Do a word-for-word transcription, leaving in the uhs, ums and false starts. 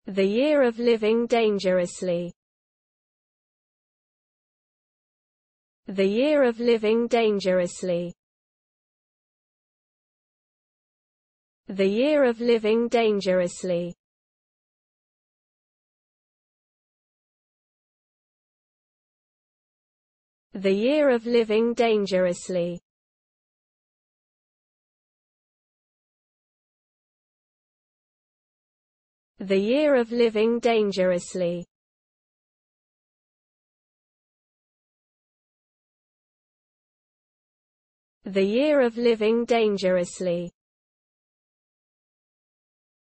The year of living dangerously. The year of living dangerously. The year of living dangerously. The year of living dangerously. The year of living dangerously. The year of living dangerously.